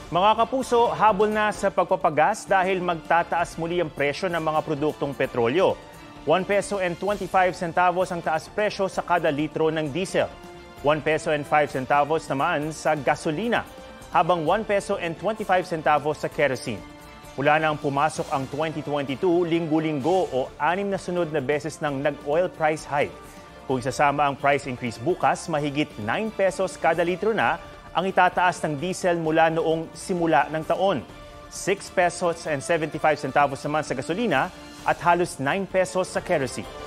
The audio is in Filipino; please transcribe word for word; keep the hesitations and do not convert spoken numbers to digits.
Mga kapuso, habol na sa pagpapagas dahil magtataas muli ang presyo ng mga produktong petrolyo. one peso and twenty-five centavos ang taas presyo sa kada litro ng diesel. one peso and five centavos naman sa gasolina, habang one peso and twenty-five centavos sa kerosene. Mula nang pumasok ang twenty twenty-two, linggo-linggo o anim na sunod na beses ng nag-oil price hike. Kung isasama ang price increase bukas, mahigit nine pesos kada litro na ang itataas ng diesel mula noong simula ng taon. six pesos and seventy-five centavos naman sa gasolina at halos nine pesos sa kerosene.